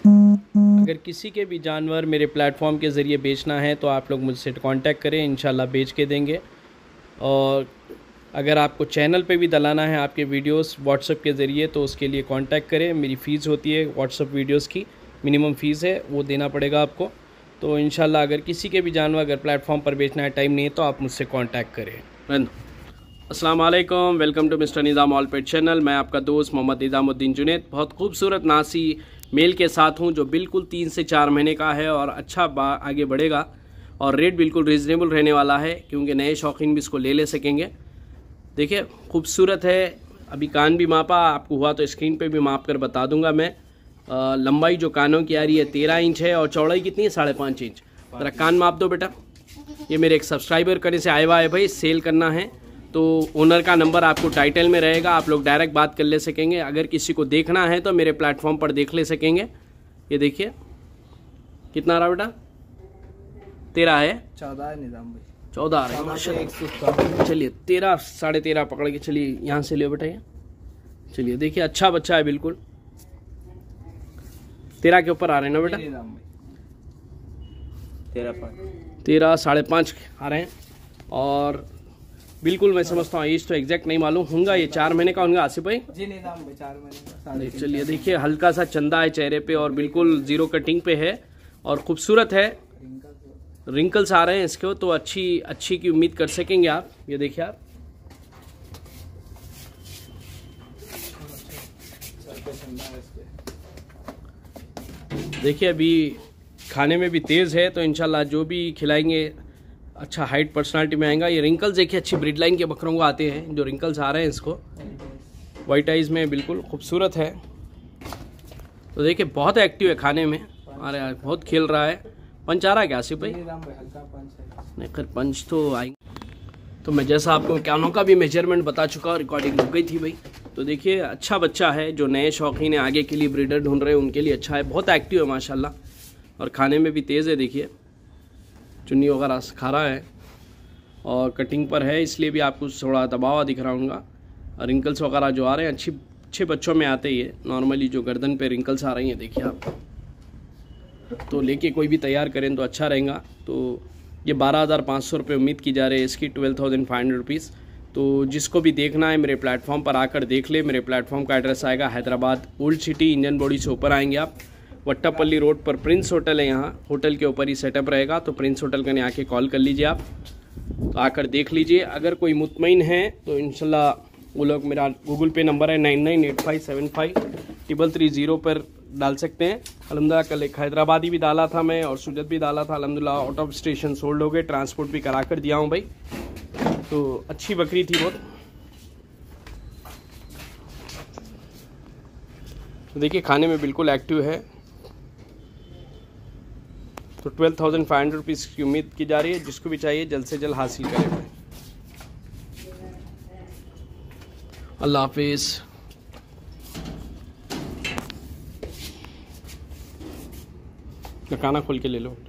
अगर किसी के भी जानवर मेरे प्लेटफॉर्म के ज़रिए बेचना है तो आप लोग मुझसे कांटेक्ट करें, इंशाल्लाह बेच के देंगे। और अगर आपको चैनल पे भी डलाना है आपके वीडियोस व्हाट्सएप के ज़रिए तो उसके लिए कांटेक्ट करें। मेरी फ़ीस होती है व्हाट्सएप वीडियोस की, मिनिमम फ़ीस है, वो देना पड़ेगा आपको। तो इंशाल्लाह अगर किसी के भी जानवर अगर प्लेटफॉर्म पर बेचना है, टाइम नहीं है, तो आप मुझसे कांटेक्ट करें। अस्सलाम वालेकुम, welcome to mister Nizam all pet channel. मैं आपका दोस्त मोहम्मद निज़ामुद्दीन जुनैद बहुत खूबसूरत नासी मेल के साथ हूं जो बिल्कुल 3 से 4 महीने का है और अच्छा आगे बढ़ेगा और रेट बिल्कुल रीज़नेबल रहने वाला है क्योंकि नए शौकीन भी इसको ले सकेंगे। देखिए खूबसूरत है। अभी कान भी मापा, आपको हुआ तो स्क्रीन पे भी माप कर बता दूंगा मैं। लंबाई जो कानों की आ रही है 13 इंच है और चौड़ाई कितनी है 5.5 इंच। ज़रा कान माप दो बेटा। ये मेरे एक सब्सक्राइबर करने से आया हुआ है भाई, सेल करना है तो ओनर का नंबर आपको टाइटल में रहेगा, आप लोग डायरेक्ट बात कर ले सकेंगे। अगर किसी को देखना है तो मेरे प्लेटफॉर्म पर देख ले सकेंगे। ये देखिए कितना रहा बेटा, 13 है, 14 है निज़ाम भाई, 14 आ रहा है माशाल्लाह। चलिए 13 13.5 पकड़ के चलिए, यहाँ से लियो बेटा ये। चलिए देखिए अच्छा बच्चा है, बिल्कुल 13 के ऊपर आ रहे हैं ना बेटा, 13 5.5 आ रहे हैं। और बिल्कुल मैं समझता हूँ एज तो एग्जैक्ट नहीं मालूम होगा, ये 4 महीने का होगा आसिफ भाई जी निज़ाम भाई, 4 महीने का। चलिए देखिए हल्का सा चंदा है चेहरे पे और बिल्कुल जीरो कटिंग पे है और खूबसूरत है। रिंकल्स आ रहे हैं इसके तो अच्छी की उम्मीद कर सकेंगे आप। ये देखिए आप, देखिए अभी खाने में भी तेज़ है तो इंशाल्लाह जो भी खिलाएंगे अच्छा हाइट पर्सनालिटी में आएगा। ये रिंकल्स देखिए अच्छी ब्रीड लाइन के बकरों को आते हैं जो रिंकल्स आ रहे हैं इसको, वाइट आइज़ में बिल्कुल खूबसूरत है। तो देखिए बहुत एक्टिव है खाने में, अरे बहुत खेल रहा है। पंच आ रहा है क्या आसिफ भाई? नहीं खैर पंच तो आएंगे। तो मैं जैसा आपको कानों का भी मेजरमेंट बता चुका और रिकॉर्डिंग हो गई थी भाई। तो देखिए अच्छा बच्चा है, जो नए शौकीन है आगे के लिए ब्रीडर ढूंढ रहे हैं उनके लिए अच्छा है। बहुत एक्टिव है माशाल्लाह और खाने में भी तेज़ है। देखिए चुन्नी वगैरह खा रहा है और कटिंग पर है, इसलिए भी आपको थोड़ा दबाव दिख रहा होगा। रिंकल्स वगैरह जो आ रहे हैं अच्छे बच्चों में आते ही है। नॉर्मली जो गर्दन पे रिंकल्स आ रही हैं देखिए आप, तो लेके कोई भी तैयार करें तो अच्छा रहेगा। तो ये 12,500 रुपये उम्मीद की जा रही है इसकी, 12,500 रुपीज़। तो जिसको भी देखना है मेरे प्लेटफॉर्म पर आकर देख ले। मेरे प्लेटफॉर्म का एड्रेस आएगा Hyderabad old city, engine body से ऊपर आएंगे आप, वट्टापल्ली रोड पर प्रिंस होटल है, यहाँ होटल के ऊपर ही सेटअप रहेगा। तो प्रिंस होटल का आके कॉल कर लीजिए आप, तो आकर देख लीजिए। अगर कोई मुतमईन है तो इंशाल्लाह वो लोग, मेरा गूगल पे नंबर है 9985753330 पर डाल सकते हैं। अल्हम्दुलिल्लाह कल एक हैदराबादी भी डाला था मैं और सुजत भी डाला था, अल्हम्दुलिल्लाह आउट ऑफ स्टेशन सोल्ड हो गए, ट्रांसपोर्ट भी करा कर दिया हूँ भाई। तो अच्छी बकरी थी बहुत। तो देखिए खाने में बिल्कुल एक्टिव है। तो 12,500 रुपीज़ की उम्मीद की जा रही है। जिसको भी चाहिए जल्द से जल्द हासिल करें। अल्लाह हाफिज़। खाना खोल के ले लो।